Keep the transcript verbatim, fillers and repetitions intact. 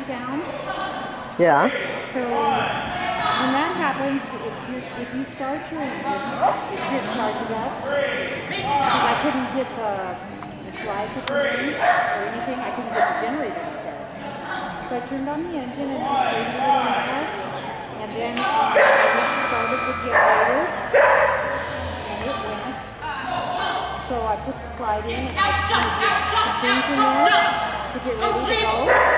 down. Yeah. So when that happens, if you, if you start your engine, it should charge it up. Because I couldn't get the, the slide to turn or anything. I couldn't get the generator to start. So I turned on the engine and just waited a little while. And then I went and started the generator. And it went. So I put the slide in and I put some things in there to get ready to go.